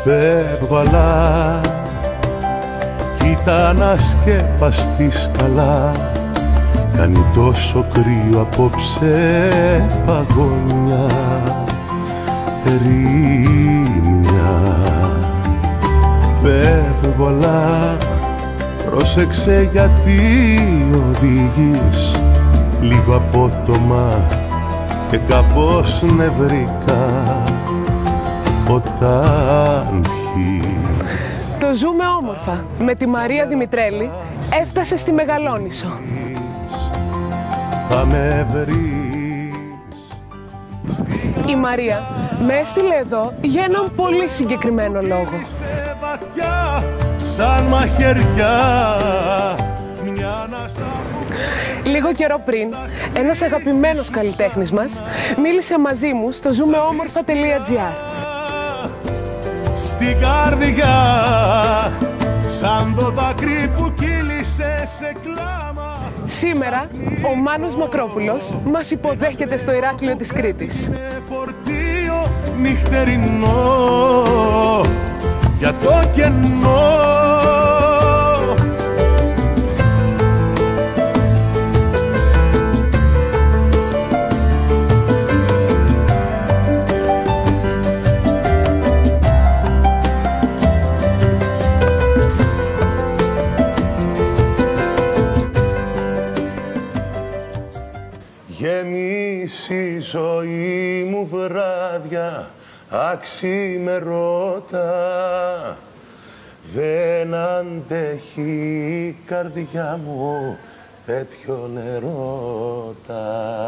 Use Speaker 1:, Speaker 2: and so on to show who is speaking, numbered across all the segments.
Speaker 1: Φεύγω αλλά κοίτα να σκεπαστείς καλά. Κάνει τόσο κρύο απόψε παγωνιά, ερήμια. Φεύγω αλλά πρόσεξε γιατί οδηγείς λίγο απότομα και κάπως νευρικά όταν πιείς.
Speaker 2: Το ζούμε όμορφα. Με τη Μαρία Δημητρέλη έφτασε στη Μεγαλόνισσο.
Speaker 1: Θα με βρεις.
Speaker 2: Η Μαρία με έστειλε εδώ για έναν πολύ συγκεκριμένο λόγο.
Speaker 1: Σε βαθιά, σαν μαχαιριά,
Speaker 2: Λίγο καιρό πριν, ένας αγαπημένος καλλιτέχνης μας μίλησε μαζί μου στο ζούμεόμορφα.gr.
Speaker 1: Στην καρδιά, σαν το δάκρυ που κύλησε σε κλάμα.
Speaker 2: Σήμερα, ο Μάνος Μακρόπουλος μας υποδέχεται στο Ηράκλειο της Κρήτης.
Speaker 1: Φορτίο νυχτερινό για το κενό. Γεμίσει η ζωή μου βράδια αξιμερώτα, δεν αντέχει η καρδιά μου τέτοιο νερότα.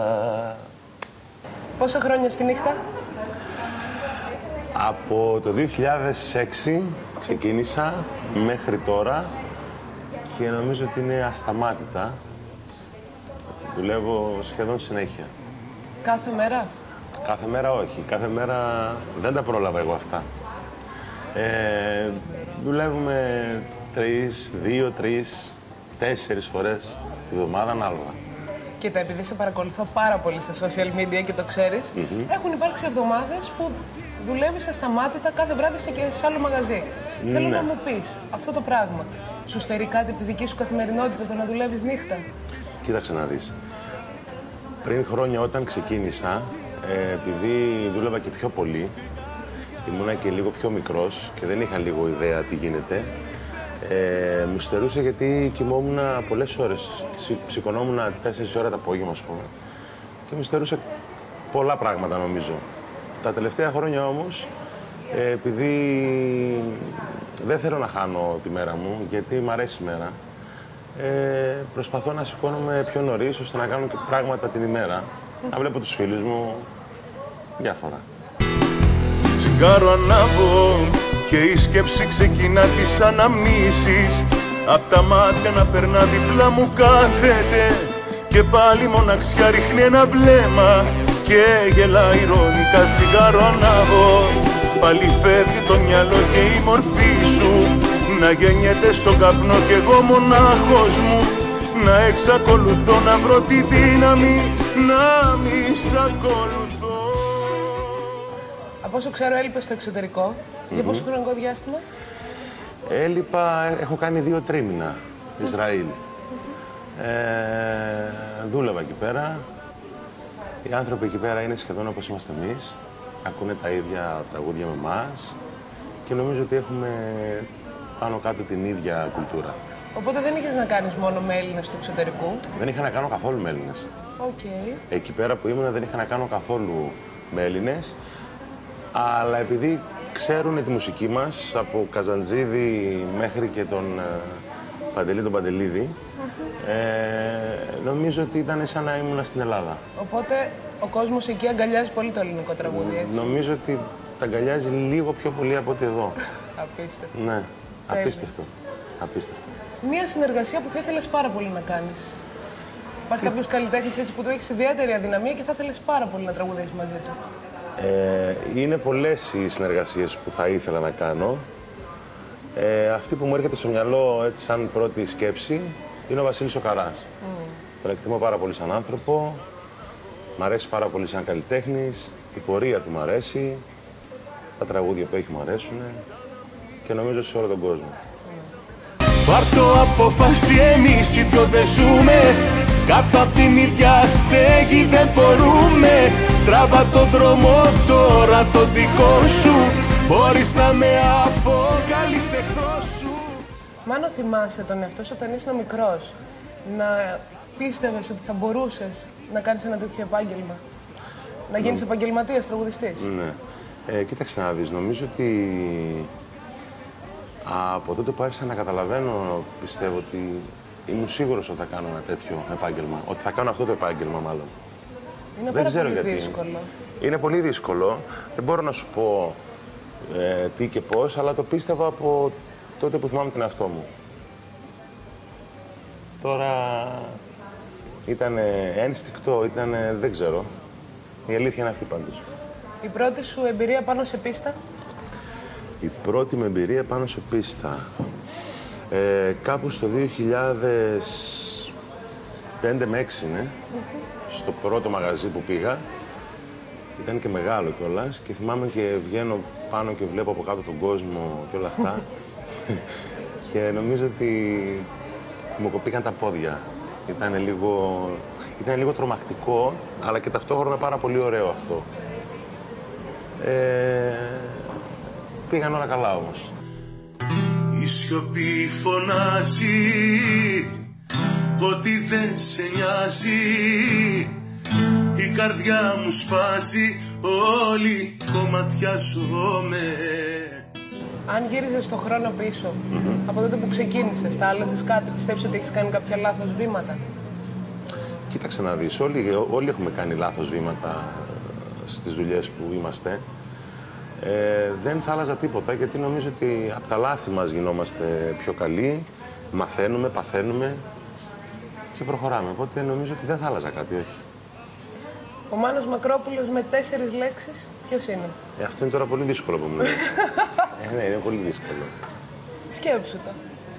Speaker 2: Πόσα χρόνια στη νύχτα?
Speaker 1: Από το 2006 ξεκίνησα μέχρι τώρα και νομίζω ότι είναι ασταμάτητα. Δουλεύω σχεδόν συνέχεια.
Speaker 2: Κάθε μέρα?
Speaker 1: Κάθε μέρα όχι. Κάθε μέρα δεν τα πρόλαβα εγώ αυτά. Δουλεύουμε 2, 3, 4 φορές τη βδομάδα ανάλογα.
Speaker 2: Κοίτα, επειδή σε παρακολουθώ πάρα πολύ στα social media και το ξέρεις, έχουν υπάρξει εβδομάδες που δουλεύεις ασταμάτητα κάθε βράδυ σε άλλο μαγαζί. Θέλω να μου πεις, αυτό το πράγμα σου στερεί κάτι από τη δική σου καθημερινότητα, το να δουλεύεις νύχτα?
Speaker 1: Κοίταξε να δεις. Πριν χρόνια όταν ξεκίνησα, επειδή δούλευα και πιο πολύ, ήμουνα και λίγο πιο μικρός και δεν είχα λίγο ιδέα τι γίνεται, μου στερούσε γιατί κοιμόμουν πολλές ώρες. Σηκωνόμουν 4 ώρα το απόγευμα, ας πούμε, και μου στερούσε πολλά πράγματα νομίζω. Τα τελευταία χρόνια όμως, επειδή δεν θέλω να χάνω τη μέρα μου, γιατί μ' αρέσει η μέρα, προσπαθώ να σηκώνομαι πιο νωρίς, ώστε να κάνω και πράγματα την ημέρα. Να βλέπω τους φίλους μου, διάφορα. Τσιγάρο ανάβω και η σκέψη ξεκινά τις αναμνήσεις. Απ' τα μάτια να περνά δίπλα μου κάθεται και πάλι μοναξιά ρίχνει ένα βλέμμα και γελάει ηρωνικά. Τσιγάρο ανάβω, πάλι φεύγει το μυαλό και η μορφή σου να γεννιέται στον καπνό κι εγώ μονάχος μου να εξακολουθώ να βρω τη δύναμη να μη σ' ακολουθώ.
Speaker 2: Από όσο ξέρω έλειπες στο εξωτερικό. Για πόσο χρονικό διάστημα?
Speaker 1: Έλειπα, έχω κάνει 2 τρίμηνα Ισραήλ. Δούλευα εκεί πέρα. Οι άνθρωποι εκεί πέρα είναι σχεδόν όπως είμαστε εμείς. Ακούνε τα ίδια τραγούδια με εμάς και νομίζω ότι έχουμε πάνω κάτω την ίδια κουλτούρα.
Speaker 2: Οπότε δεν είχες να κάνεις μόνο με Έλληνες του εξωτερικού?
Speaker 1: Δεν είχα να κάνω καθόλου με Έλληνες.
Speaker 2: Okay.
Speaker 1: Εκεί πέρα που ήμουν δεν είχα να κάνω καθόλου με Έλληνες, αλλά επειδή ξέρουν τη μουσική μας, από Καζαντζίδη μέχρι και τον Παντελή τον Παντελίδη, νομίζω ότι ήταν σαν να ήμουν στην Ελλάδα.
Speaker 2: Οπότε ο κόσμος εκεί αγκαλιάζει πολύ το ελληνικό τραγούδι, έτσι?
Speaker 1: Νομίζω ότι τα αγκαλιάζει λίγο πιο πολύ από ότι εδώ.
Speaker 2: Απίστευτο.
Speaker 1: Ναι, απίστευτο. Απίστευτο.
Speaker 2: Μία συνεργασία που θα ήθελες πάρα πολύ να κάνεις. Υπάρχει κάποιος καλλιτέχνης έτσι που του έχεις ιδιαίτερη αδυναμία και θα ήθελες πάρα πολύ να τραγουδήσεις μαζί του?
Speaker 1: Είναι πολλές οι συνεργασίες που θα ήθελα να κάνω. Αυτή που μου έρχεται στο μυαλό έτσι σαν πρώτη σκέψη είναι ο Βασίλης ο Καράς. Τον εκτιμώ πάρα πολύ σαν άνθρωπο, μ' αρέσει πάρα πολύ σαν καλλιτέχνης, η πορεία του μ' αρέσει, τα τραγούδια που έχει μ' αρέσουν. και νομίζω σε όλο τον κόσμο.
Speaker 3: Πάρτο απόφαση, εμείς οι δυο δεν ζούμε. Κάτω απ' την ίδια στέγη δεν μπορούμε. Τράβα το δρόμο τώρα το δικό σου. Μπορείς να με αποκαλείς εχθρός σου.
Speaker 2: Μάνο, θυμάσαι τον εαυτό σου όταν ήσουν μικρός να πίστευες ότι θα μπορούσες να κάνεις ένα τέτοιο επάγγελμα? Να γίνεις επαγγελματίας τραγουδιστής?
Speaker 1: Ναι. Κοίταξε να δεις, νομίζω ότι από τότε που άρχισα να καταλαβαίνω, πιστεύω ότι ήμουν σίγουρος ότι θα κάνω ένα τέτοιο επάγγελμα. Ότι θα κάνω αυτό το επάγγελμα, μάλλον.
Speaker 2: Είναι
Speaker 1: Δεν ξέρω
Speaker 2: πολύ
Speaker 1: γιατί.
Speaker 2: δύσκολο.
Speaker 1: Είναι πολύ δύσκολο. Δεν μπορώ να σου πω τι και πώς, αλλά το πίστευα από τότε που θυμάμαι τον εαυτό μου. Τώρα ήταν ένστικτο, δεν ξέρω. Η αλήθεια είναι αυτή πάντως.
Speaker 2: Η πρώτη σου εμπειρία πάνω σε πίστα?
Speaker 1: Η πρώτη μου εμπειρία πάνω σε πίστα. Κάπου στο 2005 με 6 είναι, στο πρώτο μαγαζί που πήγα. Ήταν και μεγάλο κιόλας και θυμάμαι και βγαίνω πάνω και βλέπω από κάτω τον κόσμο και όλα αυτά. Και νομίζω ότι μου κοπήκαν τα πόδια. Ήταν λίγο τρομακτικό, αλλά και ταυτόχρονα πάρα πολύ ωραίο αυτό. Πήγαν όλα καλά όμως.
Speaker 3: Η σιωπή φωνάζει ότι δεν σε νοιάζει. Η καρδιά μου σπάζει, όλη κομματιάζομαι.
Speaker 2: Αν γύριζες στον χρόνο πίσω, από τότε που ξεκίνησες, θα άλλαζες κάτι? Πιστεύεις ότι έχεις κάνει κάποια λάθος βήματα?
Speaker 1: Κοίταξε να δεις, όλοι έχουμε κάνει λάθος βήματα στις δουλειές που είμαστε. Δεν θα άλλαζα τίποτα, γιατί νομίζω ότι από τα λάθη μας γινόμαστε πιο καλοί, μαθαίνουμε, παθαίνουμε και προχωράμε. Οπότε νομίζω ότι δεν θα άλλαζα κάτι, όχι.
Speaker 2: Ο Μάνος Μακρόπουλος με 4 λέξεις, ποιος είναι?
Speaker 1: Αυτό είναι τώρα πολύ δύσκολο που μου λες. Ναι, είναι πολύ δύσκολο.
Speaker 2: Σκέψου το.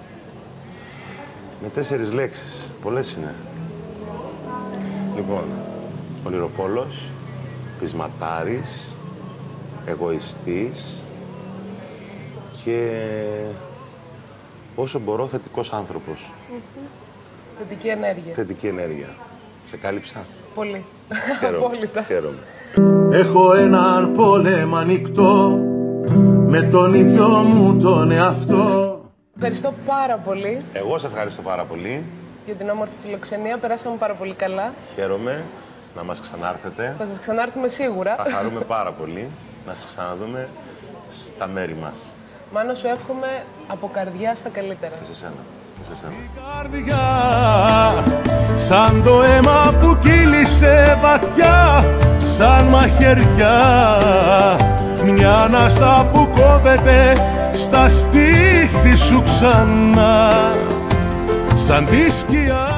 Speaker 1: Με 4 λέξεις, πολλές είναι. Λοιπόν, ονειροπόλος, πεισματάρης, εγωιστής και όσο μπορώ θετικός άνθρωπος.
Speaker 2: Θετική ενέργεια.
Speaker 1: Θετική ενέργεια. Σε κάλυψα?
Speaker 2: Πολύ.
Speaker 1: Χαίρομαι.
Speaker 2: Απόλυτα.
Speaker 1: Χαίρομαι.
Speaker 3: Έχω έναν πόλεμο ανοιχτό με τον ίδιο μου τον εαυτό.
Speaker 2: Ευχαριστώ πάρα πολύ
Speaker 1: Εγώ σε ευχαριστώ πάρα πολύ.
Speaker 2: για την όμορφη φιλοξενία. Περάσαμε πάρα πολύ καλά.
Speaker 1: Χαίρομαι να μας ξανάρθετε.
Speaker 2: Θα σας ξανάρθουμε σίγουρα.
Speaker 1: Θα χαρούμε πάρα πολύ να σας ξαναδούμε στα μέρη μας.
Speaker 2: Μάνο, σου εύχομαι από καρδιά στα καλύτερα.
Speaker 1: Και σε σένα. Και σε σένα.
Speaker 3: Καρδιά, σαν το αίμα που κύλησε βαθιά, σαν μαχαιριά, μια ανάσα που κόβεται στα στήθη σου ξανά, σαν τη σκιά.